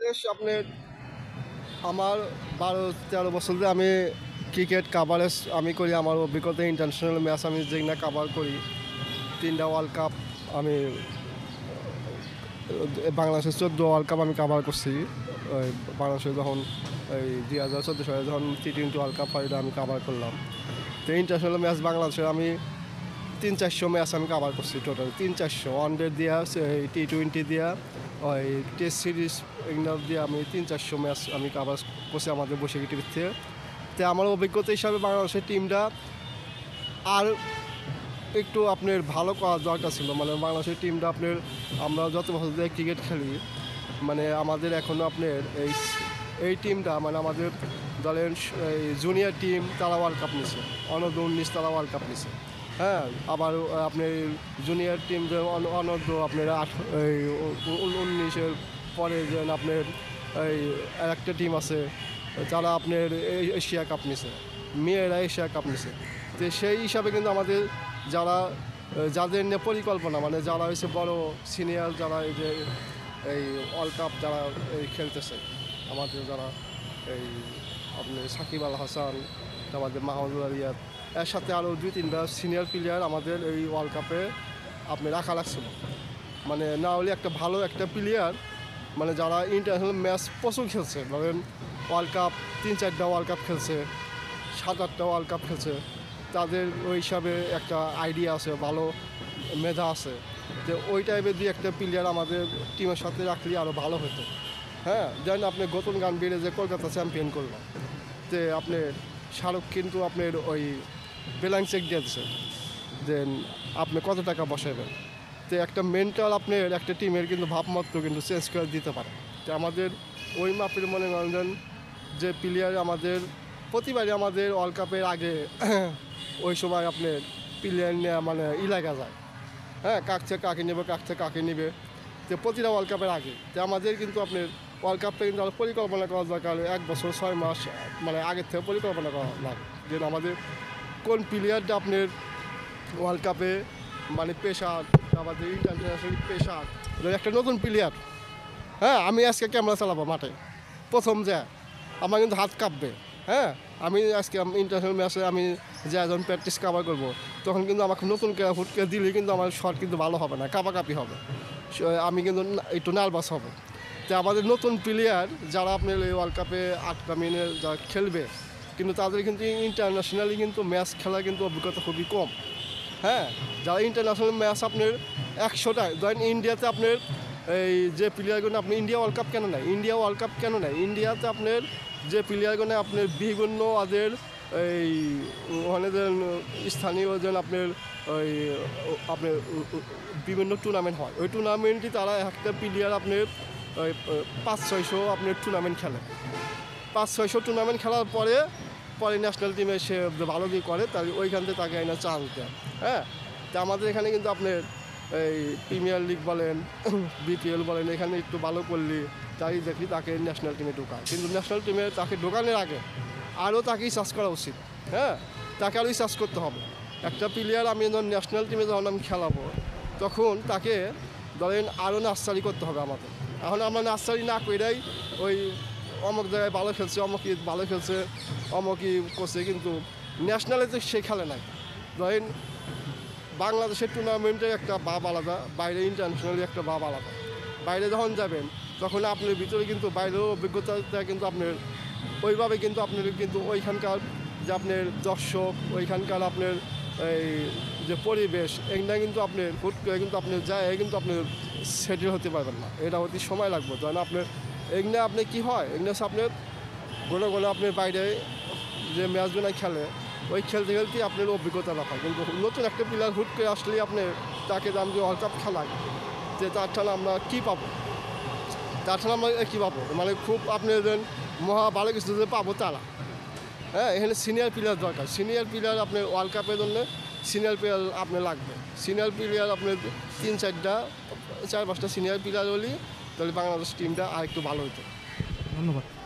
বাংলাদেশ আপনার আমার 12-13 বছর ধরে আমি ক্রিকেট কাভারেজ আমি করি। আমার অভিজ্ঞতা ইন্টারন্যাশনাল ম্যাচ আমি যেগুলো কাভার করি, 3টা ওয়ার্ল্ড কাপ আমি বাংলাদেশের 14 ওয়ার্ল্ড কাপ আমি কাভার করছি। ওই বাংলাদেশে যখন ওই 2014 সালে যখন T20 ওয়ার্ল্ড কাপ হয়, এটা আমি কাভার করলাম। তো ইন্টারন্যাশনাল ম্যাচ বাংলাদেশের আমি 300-400 ম্যাচ আমি কাভার করছি টোটাল। 300-400 ওয়ানডে দিয়া, T20 দিয়া, ওই টেস্ট সিরিজ এগুলো দিয়ে আমি 300-400 ম্যাচ আমি কাভার করছি আমাদের বৈশাখী টিভির থেকে। তো আমার অভিজ্ঞতা হিসাবে বাংলাদেশের টিমটা আর একটু আপনার ভালো করার দরকার ছিল। মানে বাংলাদেশের টিমটা আপনার, আমরা যত বছর ধরে ক্রিকেট খেলি, মানে আমাদের এখনও আপনার এই টিমটা, মানে আমাদের দলের এই জুনিয়র টিম তারা ওয়ার্ল্ড কাপ নিছে, অনূর্ধ্ব-19 তারা ওয়ার্ল্ড কাপ নিছে। হ্যাঁ, আবার আপনার জুনিয়র টিম যে অনূর্ধ্ব আপনার 19-এর পরে যে আপনার এই একটা টিম আছে, যারা আপনার এশিয়া কাপ নিছে, মেয়েরা এশিয়া কাপ নিছে। তো সেই হিসাবে কিন্তু আমাদের যারা যাদের নিয়ে পরিকল্পনা, মানে যারা হয়েছে বড় সিনিয়র, যারা এই যে এই ওয়ার্ল্ড কাপ যারা এই খেলতেছে, আমাদের যারা এই আপনি সাকিব আল হাসান, আমাদের মাহমুদুল্লাহ রিয়াদ, এর সাথে আরও 2-3টা সিনিয়র প্লেয়ার আমাদের এই ওয়ার্ল্ড কাপে আপনি রাখা লাগছিল। মানে না হলে একটা ভালো একটা প্লেয়ার, মানে যারা ইন্টারন্যাশনাল ম্যাচ প্রচুর খেলছে, ধরেন ওয়ার্ল্ড কাপ 3-4টা ওয়ার্ল্ড কাপ খেলছে, 7-8টা ওয়ার্ল্ড কাপ খেলছে, তাদের ওই হিসাবে একটা আইডিয়া আছে, ভালো মেধা আছে। তো ওই টাইপের দিয়ে একটা প্লেয়ার আমাদের টিমের সাথে রাখলে আরও ভালো হতো। হ্যাঁ, যেন আপনি গৌতম গাম্ভীরে যে কলকাতা চ্যাম্পিয়ন করলো, তো আপনি শাহরুখ কিন্তু আপনার ওই ব্ল্যাঙ্ক চেক দিয়ে দিচ্ছে যে আপনি কত টাকা বসাবেন। তো একটা মেন্টাল আপনার একটা টিমের কিন্তু ভাবমাত্র কিন্তু চেঞ্জ করে দিতে পারে। তো আমাদের ওই মাপের মনে করেন যে প্লেয়ার আমাদের প্রতিবারই আমাদের ওয়ার্ল্ড কাপের আগে ওই সময় আপনার প্লেয়ার নিয়ে মানে লাগা যায়। হ্যাঁ, কাকে নেবে। তো প্রতিটা ওয়ার্ল্ড কাপের আগে তো আমাদের কিন্তু আপনার ওয়ার্ল্ড কাপটা কিন্তু আমরা পরিকল্পনা করা দরকার। 1 বছর 6 মাস মানে আগের থেকে পরিকল্পনা করা লাগে যে আমাদের কোন প্লেয়ারটা আপনার ওয়ার্ল্ড কাপে মানে পেশার, আমাদের ইন্টারন্যাশনাল পেশার, একটা নতুন প্লেয়ার। হ্যাঁ, আমি আজকে ক্যামেরা চালাবো মাঠে, প্রথম যে আমার কিন্তু হাত কাঁপবে। হ্যাঁ, আমি আজকে ইন্টারন্যাশনাল ম্যাচে আমি যে যখন প্র্যাকটিস কাভার করবো, তখন কিন্তু আমাকে নতুন হুটকে দিলে কিন্তু আমার শট কিন্তু ভালো হবে না, কাঁপাকাঁপি হবে। আমি কিন্তু একটু নার্ভাস হব। তো আমাদের নতুন প্লেয়ার যারা আপনার এই ওয়ার্ল্ড কাপে 8টা মিনিট যারা খেলবে, কিন্তু তাদের কিন্তু ইন্টারন্যাশনালি কিন্তু ম্যাচ খেলার কিন্তু অভিজ্ঞতা খুবই কম। হ্যাঁ, যারা ইন্টারন্যাশনাল ম্যাচ আপনার 100টায়, ধরেন ইন্ডিয়াতে আপনার এই যে প্লেয়ারগুলো আপনি ইন্ডিয়া ওয়ার্ল্ড কাপ কেন নেয়, ইন্ডিয়াতে আপনার যে প্লেয়ারগুলো আপনার বিভিন্ন ওদের এই ওখানে যে স্থানীয় যেন আপনার ওই আপনার বিভিন্ন টুর্নামেন্ট হয়, ওই টুর্নামেন্টই তারা একটা প্লেয়ার আপনার ওই 500-600 আপনার টুর্নামেন্ট খেলে। 500-600 টুর্নামেন্ট খেলার পরে পরে ন্যাশনাল টিমে সে ভালো দিয়ে করে, তাহলে ওইখান থেকে তাকে এনে চান্স দেয়। হ্যাঁ, তা আমাদের এখানে কিন্তু আপনার এই প্রিমিয়ার লিগ বলেন, বিপিএল বলেন, এখানে একটু ভালো করলে তাই দেখি তাকে ন্যাশনাল টিমে ঢোকায়। কিন্তু ন্যাশনাল টিমে তাকে ঢোকানোর আগে আরও তাকেই চার্জ করা উচিত। হ্যাঁ, তাকে আরোই চার্জ করতে হবে। একটা প্লেয়ার আমি যখন ন্যাশনাল টিমে যখন আমি খেলাবো, তখন তাকে ধরেন আরও নার্সারি করতে হবে আমাদের। এখন আমরা নার্সারি না করেই ওই অমুক জায়গায় ভালো খেলছে, অমুকই ভালো খেলছে, অমুকই করছে, কিন্তু ন্যাশনালে তো সে খেলে নাই। ধরেন বাংলাদেশের টুর্নামেন্টের একটা ভাব আলাদা, বাইরে ইন্টারন্যাশনালি একটা ভাব আলাদা। বাইরে যখন যাবেন তখন আপনার ভিতরে কিন্তু বাইরেও অভিজ্ঞতাটা কিন্তু আপনার ওইভাবে কিন্তু আপনার কিন্তু ওইখানকার যে আপনার দর্শক, ওইখানকার আপনার এই যে পরিবেশ, এগুলো কিন্তু আপনার হুট করে কিন্তু আপনি যায় কিন্তু আপনি সেটেল হতে পারবেন না, এটা অতি সময় লাগবে। তখন আপনার এগুলো আপনি কী হয়, এগুলো আপনার গোলে আপনার বাইরে যে ম্যাচগুলো খেলে, ওই খেলতে খেলতেই আপনার অভিজ্ঞতা না হয়। কিন্তু নতুন একটা প্লেয়ার হুট করে আসলেই আপনি তাকে দাম দিয়ে ওয়ার্ল্ড কাপ খেলায়, যে তার ছাড়া আমরা কী পাবো, আমরা কী পাবো, মানে খুব আপনি মহা ভালো কিছু যে পাবো তারা। হ্যাঁ, এখানে সিনিয়র প্লেয়ার দরকার। সিনিয়র প্লেয়ার আপনার ওয়ার্ল্ড কাপের জন্য সিনিয়র প্লেয়ার আপনার লাগবে। সিনিয়র প্লেয়ার আপনার 3-4টা 4-5টা সিনিয়র প্লেয়ার হলেই তাহলে বাংলাদেশ টিমটা আর একটু ভালো হতো। ধন্যবাদ।